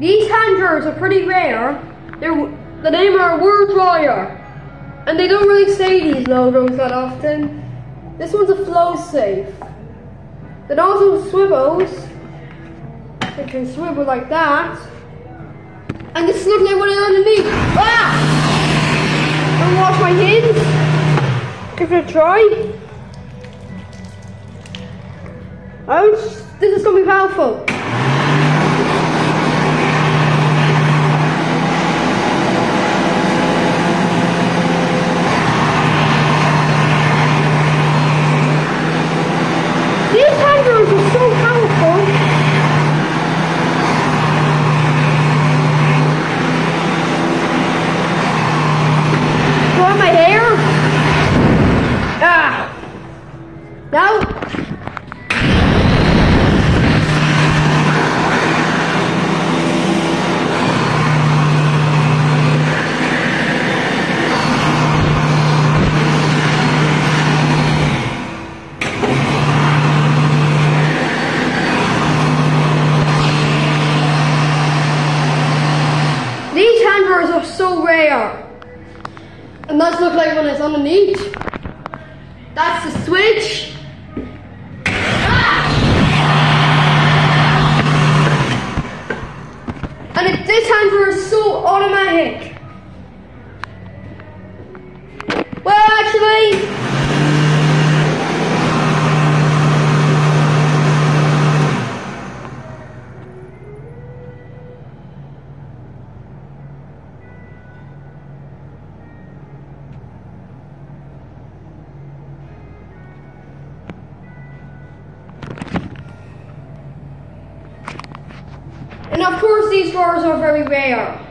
These hand dryers are pretty rare. The name are Word Dryer. And they don't really say these logos that often. This one's a flow safe. It also swivels. It can swivel like that. And this looks like one underneath. Ah! I'm gonna wash my hands. Give it a try. Ouch! This is gonna be powerful. These hand dryers are so powerful. Dry my hair. Ah! Now. These hand dryers are so rare. And that's look like when it's underneath. That's the switch. Ah! And this hand dryer is so automatic. Well, actually, and of course these drawers are very rare.